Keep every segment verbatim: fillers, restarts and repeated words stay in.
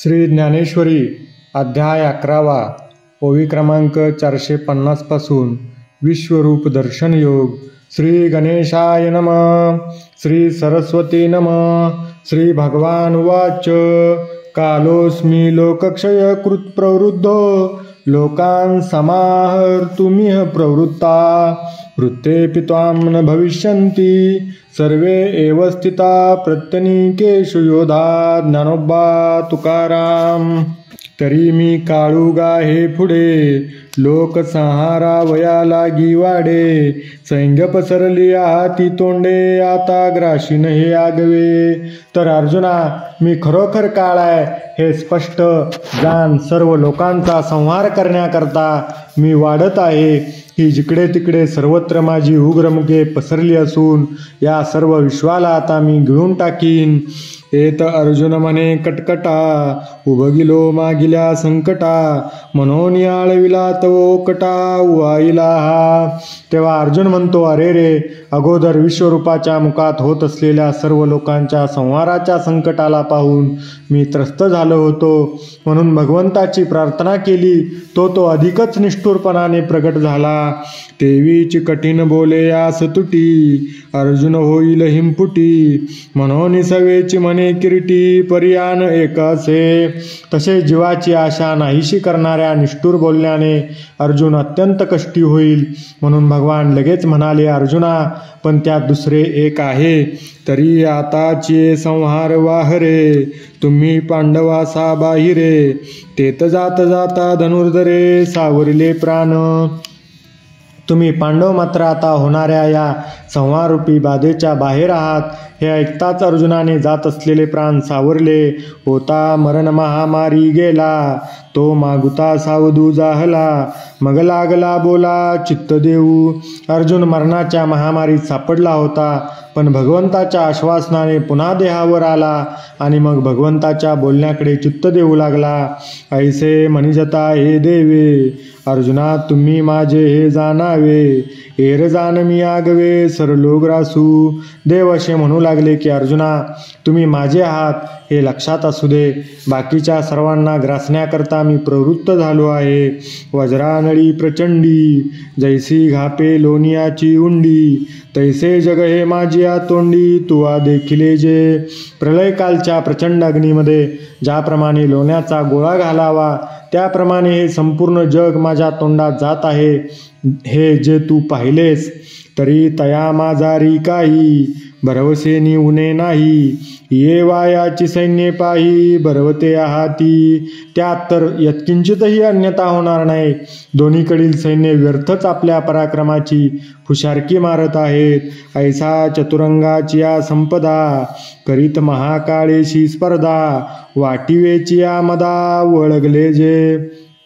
श्री ज्ञानेश्वरी अध्याय अकरावा ओवी क्रमांक चारशे पन्नास पासून विश्वरूप दर्शन योग. श्री गणेशाय नमः. श्री सरस्वती नमः. श्री भगवान उवाच. कालोस्मि लोकक्षय कृत प्रवृद्धो लोकान् समाहर्तुमिह प्रवृत्ता वृत्तेऽपि त्वां न भविष्यन्ति सर्वे एव स्थिता प्रत्यनीकेषु योधा. ज्ञानोबा तुकाराम. तरी मी काळूगा हे पुढे लोकसंहारा वया लागी वाडे सैंग पसरली हाती तोंडे आता ग्राशीन हे आगवे. तर अर्जुना, मी खरोखर काळ आहे हे स्पष्ट जाण. सर्व लोकांचा संहार करण्याकरता मी वाढत आहे. ही जिकडे तिकडे सर्वत्र माझी उग्रमुखे पसरली असून या सर्व विश्वाला आता मी गिळून टाकीन. एत अर्जुन म्हणे कटकटा उभगिलो मागिल्या संकटा म्हणून आळविला तवो कटा उआईला हा. तेव्हा अर्जुन म्हणतो, अरे रे, अगोदर विश्वरूपाच्या मुखात होत असलेल्या सर्व लोकांच्या संहाराच्या संकटाला पाहून मी त्रस्त झालो होतो. म्हणून भगवंताची प्रार्थना केली. तो तो अधिकच निष्ठुरपणाने प्रगट झाला. तेवीची कठीण बोले आस तुटी अर्जुन होईल हिमपुटी म्हणून सवेची म्हणे किरीटी पर्यान एकासे. तसे जीवाची आशा नाहीशी करणाऱ्या निष्ठुर बोलण्याने अर्जुन अत्यंत कष्टी होईल. म्हणून भगवान लगेच म्हणाले, अर्जुना, पण त्यात दुसरे एक आहे. तरी आताचे संहार वाहरे तुम्ही पांडवासा बाहिरे तेत जात जाता धनुर्धरे सावरिले प्राण. तुम्ही पांडव मात्र आता होणाऱ्या या संहारूपी बाधेच्या बाहेर आहात. हे ऐकताच अर्जुनाने जात असलेले प्राण सावरले. होता मरण महामारी गेला तो मागुता सावधू जाहला मग लागला बोला चित्त देऊ. अर्जुन मरणाच्या महामारीत सापडला होता, पण भगवंताच्या आश्वासनाने पुन्हा देहावर आला आणि मग भगवंताच्या बोलण्याकडे चित्त देऊ लागला. ऐसे म्हणिजता हे देवे अर्जुना तुम्ही माझे हे जाणावे. एर जाण मी आगवे सरलो ग्रासू. देव असे म्हणू लागले की अर्जुना, तुम्ही माझे आहात हे लक्षात असू दे. बाकीच्या सर्वांना ग्रासण्याकरता मी प्रवृत्त झालो आहे. वज्रानळी प्रचंडी जैसी घापे लोनियाची उंडी तैसे जग हे माझी तोंडी तुवा देखिले जे. प्रलयकालच्या प्रचंड अग्नीमध्ये ज्याप्रमाणे लोण्याचा गोळा घालावा त्याप्रमाणे हे संपूर्ण जग माझ्या तोंडात जात आहे. हे जे तू पाहिलेस तरी तया माझारी काही भरवसेनी उणे नाही. ये वायाची सैन्य पाही भरवते आहाती. त्यात तर यत्किंचितही अन्यथा होणार नाही. दोन्हीकडील सैन्य व्यर्थच आपल्या पराक्रमाची फुशारकी मारत आहेत. ऐसा चतुरंगाची या संपदा करीत महाकाळेशी स्पर्धा वाटिवेची या मदा वळगले जे.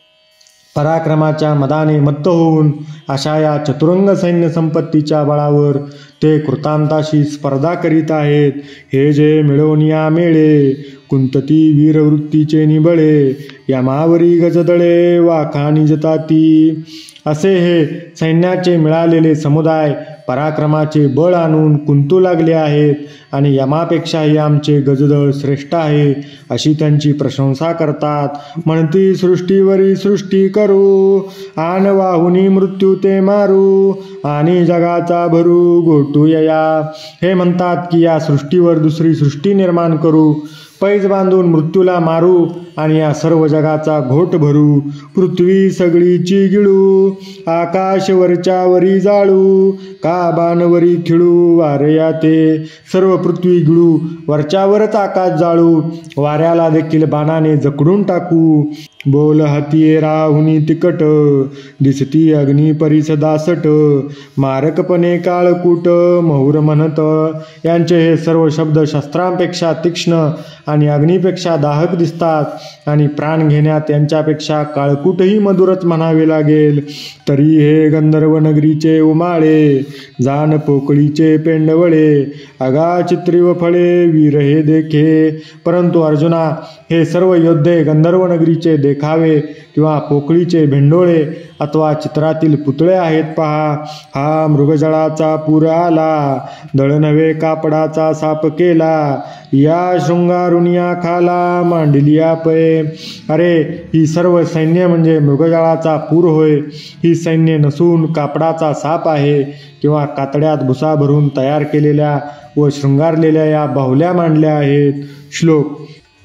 पराक्रमाच्या मदाने मत्त होऊन अशा या चतुरंग सैन्य संपत्तीच्या बळावर ते कृतांताशी स्पर्धा करीत आहेत. हे जे मिळवून या मेळे कुंतती वीरवृत्तीचे निबळे यमावरी गजदळे वाखानी जताती. असे हे सैन्याचे मिळालेले समुदाय पराक्रमाचे बळ आणून कुंतू लागले आहेत आणि यमापेक्षाही आमचे गजदळ श्रेष्ठ आहे अशी त्यांची प्रशंसा करतात. म्हणती सृष्टीवरी सृष्टी करू आन वाहुनी मृत्यू ते मारू आणि जगाचा भरू गोटू या. हे म्हणतात की या सृष्टीवर दुसरी सृष्टी निर्माण करू, पैज बांधून मृत्यूला मारू आणि या सर्व जगाचा घोट भरू. पृथ्वी सगळीची गिळू आकाश वरच्या वरी जाळू का बाणवरी खिळू वारया ते. सर्व पृथ्वी गिळू वरच्यावरच आकाश जाळू वाऱ्याला देखील बाणाने जकडून टाकू. बोल हातीये राहुनी तिकट दिसती अग्नी परिस दासट मारकपणे काळकूट महुर म्हणत. यांचे हे सर्व शब्द शस्त्रांपेक्षा तीक्ष्ण आणि अग्नीपेक्षा दाहक दिसतात आणि प्राण घेण्यात यांच्यापेक्षा काळकूटही मधुरच म्हणावे लागेल. तरी हे गंधर्व नगरीचे उमाळे जान पोकळीचे पेंडवळे अगा चित्री व फळे वीर हे देखे. परंतु अर्जुना, हे सर्व योद्धे गंधर्व नगरीचे देखावे किंवा पोकळीचे भेंडोळे अथवा चित्रातील पुतळे आहेत पहा. हा मृगजळाचा पूर आला, दळ नव्हे कापडाचा साप केला, या शृंगारुनिया खाला मांडलिया पै. अरे ही सर्व सैन्य म्हणजे मृगजळाचा पूर होय. ही सैन्य नसून कापडाचा साप आहे किंवा कातड्यात भुसा भरून तयार केलेल्या व शृंगारलेल्या या बाहुल्या मांडल्या आहेत. श्लोक.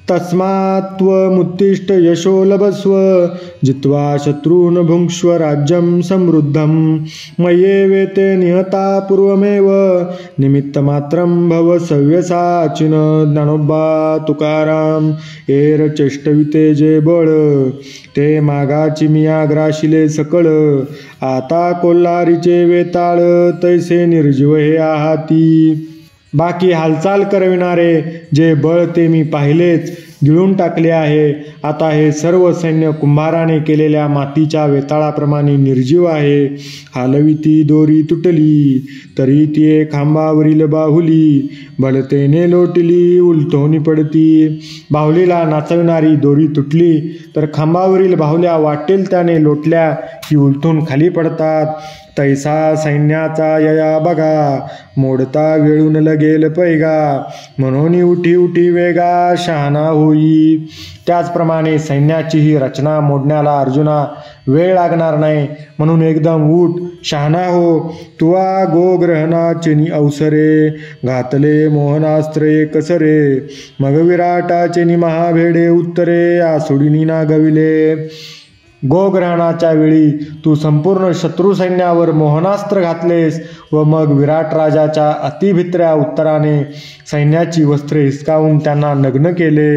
तस्मात्त्वमुत्तिष्ठ यशो लभस्व जित्वा शत्रून् भुङ्क्ष्व राज्यं समृद्धं मय्येवेते निहता पूर्वमेव निमित्तमात्रं भव सव्यसाचिन. ज्ञानोबा तुकाराम. एर चेष्टविते जे बळ ते मागाची मिया ग्राशिले सकळ, आता कोल्हारीचे वेताळ तैसे निर्जीव हे आहाती. बाकी हालचाल करविणारे जे बळ ते मी पाहिलेच, गिळून टाकले आहे. आता हे सर्व सैन्य कुंभाराने केलेल्या मातीच्या वेताळाप्रमाणे निर्जीव आहे. हालविती दोरी तुटली तरी ती खांबावरील बाहुली बलतेने लोटली उलटोनी पडती. बाहुलीला नाचविणारी दोरी तुटली तर खांबावरील बाहुल्या वाटेल त्याने लोटल्या की उलटून खाली पडतात. तैसा सैन्याचा यया बघा, मोडता वेळून लगेल पैगा, म्हणून उठी उठी वेगा शहाणा होई. त्याचप्रमाणे सैन्याची ही रचना मोडण्याला अर्जुना वेळ लागणार नाही, म्हणून एकदम उठ शहाणा हो. तुवा गोग्रहणाचेनी अवसरे घातले मोहनास्त्रे कसरे, मग विराटाचेनी महाभेडे उत्तरे आसुडीनी नागविले. गोग्रहणाच्या वेळी तू संपूर्ण शत्रू सैन्यावर मोहनास्त्र घातलेस व मग विराट राजाच्या अतिभित्र्या उत्तराने सैन्याची वस्त्रे हिसकावून त्यांना नग्न केले.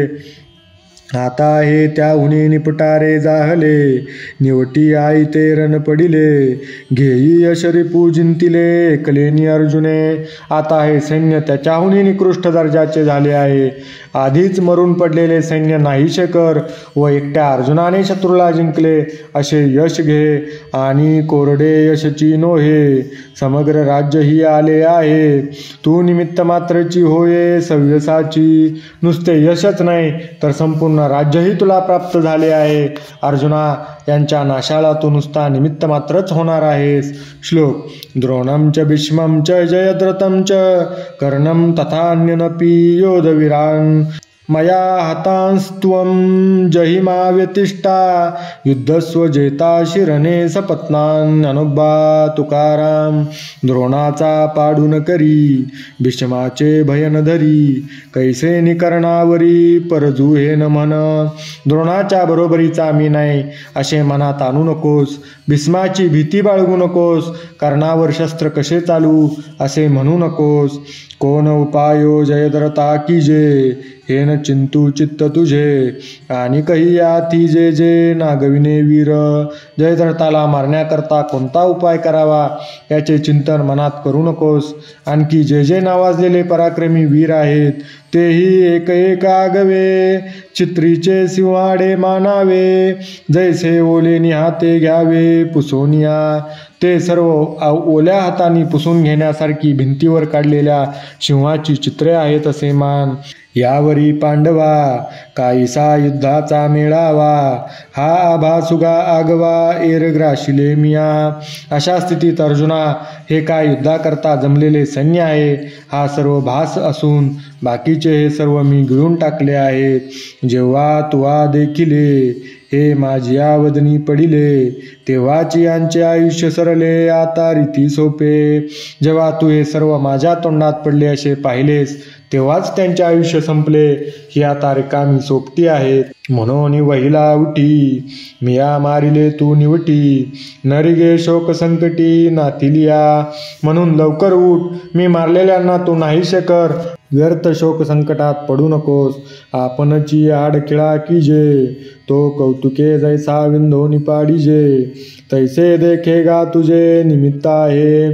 आता हे त्याहुनी निपटारे जाहले, निवटी आई ते रण पडिले, घेई यशरिपू जिंतिले एकलेनी अर्जुने. आता हे सैन्य त्याच्याहुनी निकृष्ट दर्जाचे झाले आहे. आधीच मरून पडलेले सैन्य नाहीशे कर व एकट्या अर्जुनाने शत्रूला जिंकले असे यश घे. आणि कोरडे यशची नोहे, समग्र राज्य ही आले आहे. तू निमित्त मात्रची होये सव्यसाची. नुसते यशच नाही तर संपूर्ण राज्यही तुला प्राप्त झाले आहे. अर्जुना, यांच्या नाशाला तू नुसता निमित्त मात्रच होणार आहेस. श्लोक. द्रोणं च भीष्मं च जयद्रथं च कर्णं तथान्यनपि योधवीरान् मया हतांस्त्वं जहिमा व्यतिष्ठा युद्धस्व जेता शिरणे सपत्नान्. ज्ञानोबा तुकाराम. द्रोणाचा पाडून करी भीष्माचे भयन धरी, कैसे निकर्णावरी परजू हे न म्हण. द्रोणाच्या बरोबरीचा मी नाही असे मनात आणू नकोस. भीष्माची भीती बाळगू नकोस. कर्णावर शस्त्र कसे चालू असे म्हणू नकोस. कोण उपायो जयद्रथा कीजे, हे न चिंतू चित्त तुझे, आणि कही याती जे जे नागविने वीर. जयद्रथाला मारण्याकरता कोणता उपाय करावा याचे चिंतन मनात करू नकोस. आणखी जे जे नावाजलेले पराक्रमी वीर आहेत तेही एक एक आगवे, चित्रीचे सिंहाडे मानावे, जैसे ओले निहाते घ्यावे पुसोनिया. ते सर्व ओल्या हाताने पुसून घेण्यासारखी भिंतीवर काढलेल्या सिंहाची चित्रे आहेत असे मान. यावरी पांडवा काहीसा युद्धाचा मेळावा, हा आभासुगा आगवा एरग्राशिले मिया. अशा स्थितीत अर्जुना, हे काय युद्धाकरता जमलेले सैन्य आहे. हा सर्व भास असून बाकीचे हे सर्व मी गिळून टाकले आहेत. जेव्हा तुवा देखिले हे माझ्या वदनी पडिले, तेव्हाची यांचे आयुष्य सरले आता रीती सोपे. जेव्हा तू हे सर्व माझ्या तोंडात पडले असे पाहिलेस तेव्हाच त्यांचे आयुष्य संपले. ही आता रिकामी सोपती आहेत. म्हणून वहिला उठी मिया मारिले तू निवटी, नरिगे शोक संकटी नाथिलिया. म्हणून लवकर उठ, मी मारलेल्यांना तू नाहीशे कर. व्यर्थ शोक संकटात पडू नकोस. आपणची आड खिळा कीजे, तो कौतुके जैसा विंधोनी पाडिजे, तैसे देखेगा तुझे निमित्त आहे.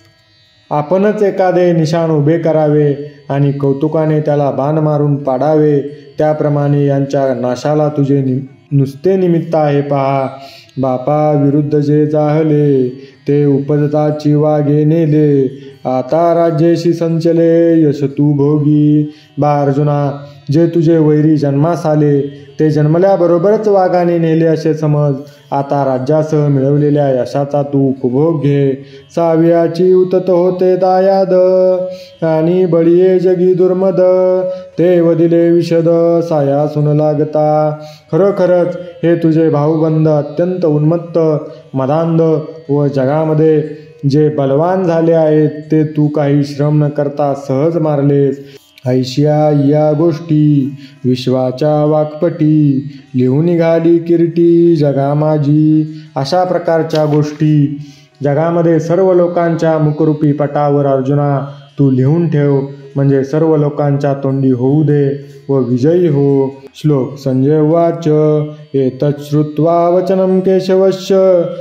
आपणच एखादे निशाण उभे करावे आणि कौतुकाने त्याला बाण मारून पाडावे. त्याप्रमाणे यांच्या नाशाला तुझे नि नुसते निमित्त आहे पहा. बापा विरुद्ध जे जाहले, ते उपजताची वागे नेले, आता राज्येशी संचले यश तू भोगी. बा अर्जुना, जे तुझे वैरी जन्मास आले ते जन्मल्याबरोबरच वाघाने नेले असे समज. आता राज्यासह मिळवलेल्या यशाचा तू उपभोग घे. सावियाची उतत होते दायाद आणि बळीये जगी दुर्मद. ते वदिले विशद सायासून लागता. खरोखरच हे तुझे भाऊबंद अत्यंत उन्मत्त, मदांध व जगामध्ये जे बलवान झाले आहेत ते तू काही श्रम न करता सहज मारलेस. ऐशिया या गोष्टी विश्वाच्या वाकपटी, लिहून निघाली किरीटी जगा माझी. अशा प्रकारच्या गोष्टी जगामध्ये सर्व लोकांच्या मुखरूपी पटावर अर्जुना तू लिहून ठेव, म्हणजे सर्व लोकांच्या तोंडी होऊ दे व विजयी हो. श्लोक. संजय उवाच एतत् श्रुत्वा वचनं केशवस्य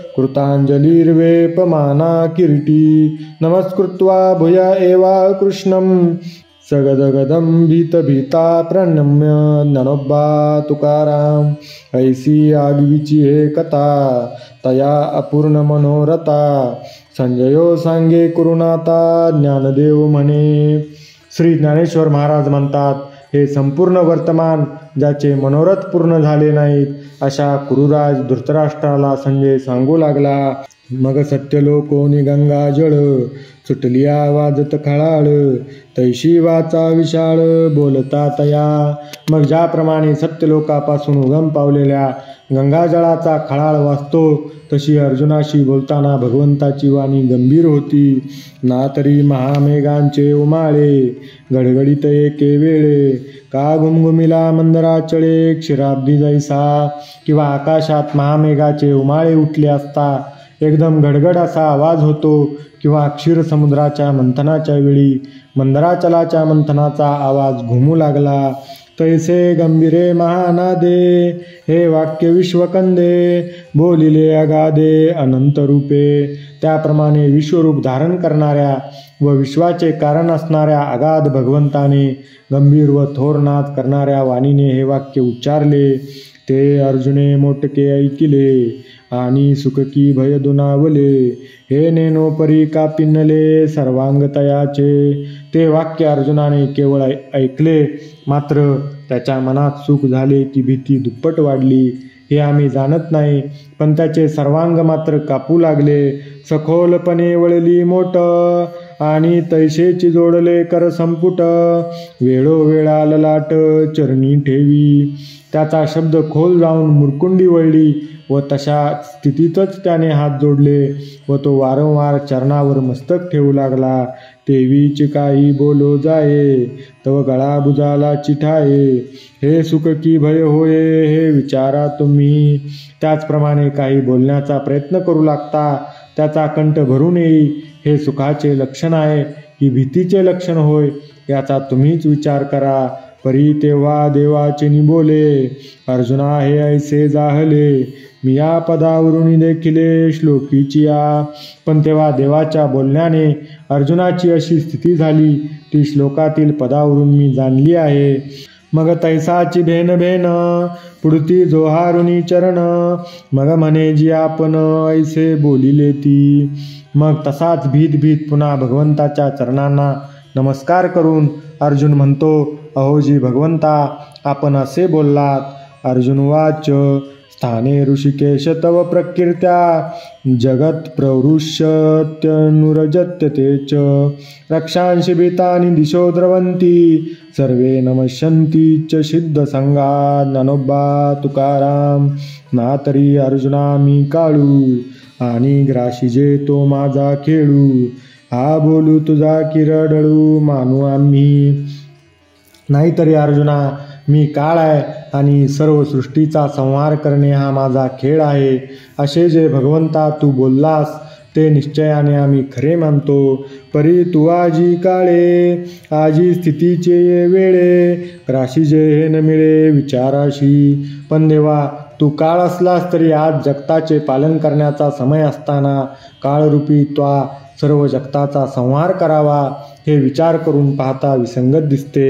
कृताञ्जलिर्वेपमाना किरीटी. नमस्कृत्वा भूया एवा कृष्णं सगदगदं भीतभीता प्रणम्य. ज्ञानोबा तुकाराम. ऐसी आगीची हे कथा तया अपूर्ण मनोरथा. संजयो सांगे कुरुनाथा ज्ञानदेव म्हणे. श्री ज्ञानेश्वर महाराज म्हणतात, हे संपूर्ण वर्तमान ज्याचे मनोरथ पूर्ण झाले नाहीत अशा कुरुराज धृतराष्ट्राला संजय सांगू लागला. मग सत्यलोकोनी गंगा जळ सुटलिया वाजत खळाळ. तैशी वाचा विशाळ बोलता तया. मग ज्याप्रमाणे सत्यलोकापासून उगम पावलेल्या गंगाजळाचा खळाळ वाजतो तशी अर्जुनाशी बोलताना भगवंताची वाणी गंभीर होती. ना तरी महामेघांचे उमाळे गडगडीत एके वेळे. का घुमघुमिला मंदराचळे क्षीराब्दी जैसा. किंवा आकाशात महामेघाचे उमाळे उठले असता एकदम गडगड असा आवाज होतो. किंवा क्षीरसमुद्राच्या मंथनाच्या वेळी मंदराचलाच्या मंथनाचा आवाज घुमू लागला. तैसे गंभीरे महानादे हे वाक्य विश्वकंदे. बोलिले अगाधे अनंत रूपे. त्याप्रमाणे विश्वरूप धारण करणाऱ्या व विश्वाचे कारण असणाऱ्या अगाध भगवंताने गंभीर व थोर नाद करणाऱ्या वाणीने हे वाक्य उच्चारले. ते अर्जुने मोटके ऐकिले आणि सुखकी भय दुनावले. हे नेनोपरी का पिन्नले सर्वांग तयाचे. ते वाक्य अर्जुनाने केवळ ऐकले, मात्र त्याच्या मनात सुख झाले की भीती दुप्पट वाढली हे आम्ही जाणत नाही, पण त्याचे सर्वांग मात्र कापू लागले. सखोलपणे वळली मोठ आणि तैसेची जोडले कर संपुट. वेळोवेळा ललाट चरणी ठेवी. त्याचा शब्द खोल जाऊन मुरकुंडी वळली व तशा स्थितीतच त्याने हात जोडले व तो वारंवार चरणावर मस्तक ठेवू लागला. तेवीच काही बोलो जाये तव गळा बुजाला चिठाये. हे सुख की भय होये हे विचारा तुम्ही. त्याचप्रमाणे काही बोलण्याचा प्रयत्न करू लागता त्याचा कंठ भरून येई. हे सुखाचे लक्षण आहे की भीतीचे लक्षण होय याचा तुम्हीच विचार करा. परी तेव्हा देवाचे निबोले अर्जुना हे ऐसे जाहले. मी या पदावरून देखिले श्लोकीची या. पण तेव्हा देवाच्या बोलण्याने अर्जुनाची अशी स्थिती झाली ती श्लोकातील पदावरून मी जाणली आहे. मग तैसाची भेन भेन पुढती जोहारुनी चरण. मग म्हणे जी आपण ऐसे बोलिले ती. मग तसाच भीत भीत पुन्हा भगवंताच्या चरणांना नमस्कार करून अर्जुन म्हणतो, अहोजी भगवंता आपण असे बोललात. अर्जुन वाच. स्थाने ऋषिकेश तव प्रकीर्त्या जगत प्रवृष्यत्यनुरजत्य तेच. रक्षांशी भीतानि दिशो द्रवन्ति सर्वे नमस्यन्ति च सिद्ध संगा. ज्ञानोबा तुकाराम. ना तरी अर्जुना मी काळू आणि ग्राशीजे तो माझा खेळू. हा बोलू तुझा किरडळू मानू आम्ही. नाहीतरी अर्जुना मी काळ आहे आणि सर्व सृष्टीचा संहार करणे हा माझा खेळ आहे. असे जे भगवंता तू बोललास ते निश्चयाने आम्ही खरे मानतो. परी तू आजी काळे आजी स्थितीचे ये वेळे. राशी जे हे न मिळे विचाराशी. पण देवा तू काळ असलास तरी आज जगताचे पालन करण्याचा समय असताना काळरूपी त्वा सर्व जगताचा संहार करावा हे विचार करून पाहता विसंगत दिसते.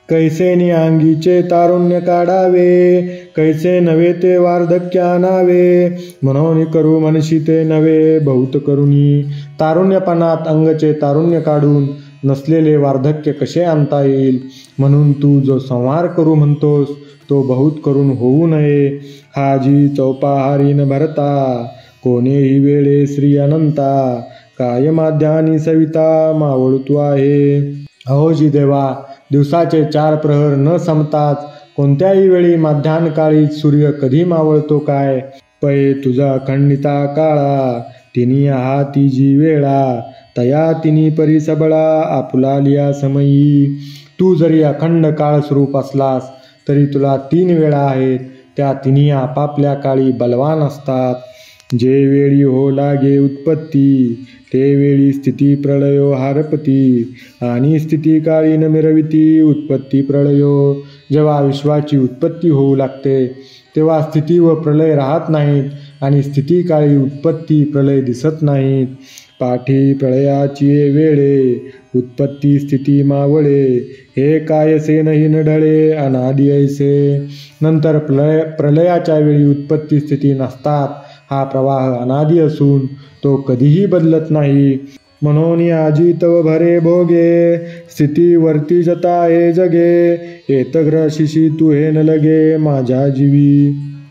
कैसे अंगीचे तारुण्य काढावे, कैसे नव्हे ते वार्धक्य आणावे, म्हणून करू मनशी ते नव्हे बहुत करुणी. तारुण्यपणात अंगचे तारुण्य काढून नसलेले वार्धक्य कसे आणता येईल. म्हणून तू जो संहार करू म्हणतोस तो बहुत करून होऊ नये. हा जी चौपाहारी न भरता कोणेही वेळे श्री अनंता, काय माध्यानी सविता मावळतू आहे. अहो जी देवा, दिवसाचे चार प्रहर न संपताच कोणत्याही वेळी माध्यान्हकाळी सूर्य कधी मावळतो काय. पै तुझा खंडिता काळा तिनी हाती जी वेळा, तया तिनी परी सबळा आपुला लिया समयी. तू जरी अखंड काळ स्वरूप असलास तरी तुला तीन वेळा आहेत, त्या तिन्ही आपापल्या काळी बलवान असतात. जे वेळी हो लागे उत्पत्ती, ते वेळी स्थिती प्रळयो हारपती, आणि स्थिती काळी न मिरविती उत्पत्ती प्रळयो. जेव्हा विश्वाची उत्पत्ती होऊ लागते तेव्हा स्थिती व प्रलय राहत नाहीत, आणि स्थिती काळी उत्पत्ती प्रलय दिसत नाहीत. पाठी प्रळयाची वेळे उत्पत्ती स्थिती मावळे, हे कायसे नाही न ढळे अनादि ऐसे. नंतर प्रलय प्रलयाच्या वेळी उत्पत्ती स्थिती नसतात. हा प्रवाह अनादि असून तो कधीही बदलत नाही. म्हणून आजी तव भरे भोगे, स्थिती वरती जता हे जगे, येतग्र शिशी तू हे न लगे माझ्या जीवी.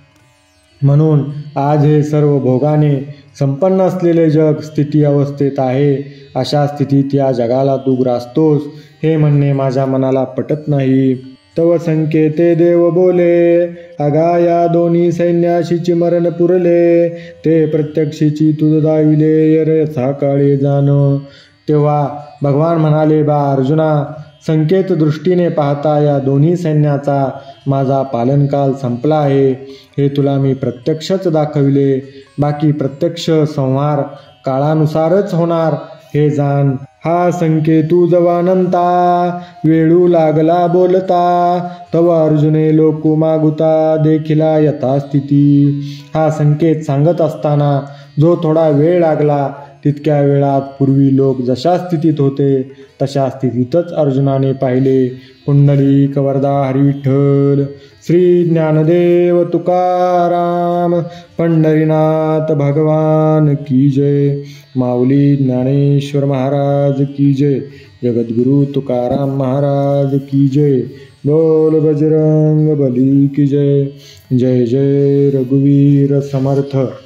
म्हणून आज हे सर्व भोगाने संपन्न असलेले जग स्थिती अवस्थेत आहे. अशा स्थितीत या जगाला तू ग्रासतोस हे म्हणणे माझ्या मनाला पटत नाही. तव संकेते देव बोले, अगा या दोन्ही सैन्याशीची मरण पुरले, ते प्रत्यक्षीची तुझ दाविले यथा काळे जाण. तेव्हा भगवान म्हणाले, बा अर्जुना, संकेत दृष्टीने पाहता या दोन्ही सैन्याचा माझा पालनकाल संपला आहे, हे तुला मी प्रत्यक्षच दाखविले. बाकी प्रत्यक्ष संहार काळानुसारच होणार हे जाण. हा संकेतू जवानंता, वेळू लागला बोलता, तव अर्जुने लोकू मागुता देखिला यथास्थिती. हा संकेत सांगत असताना जो थोडा वेळ लागला तितक्या वेळात पूर्वी लोक जशा स्थितीत होते तशा स्थितीतच अर्जुनाने पाहिले. पुंडलिक वरदा हरी विठ्ठल. श्री ज्ञानदेव तुकाराम पंढरीनाथ भगवान की जय. माऊली ज्ञानेश्वर महाराज की जय. जगद्गुरु तुकाराम महाराज की जय. बोल बजरंग बली की जय. जय जय रघुवीर समर्थ.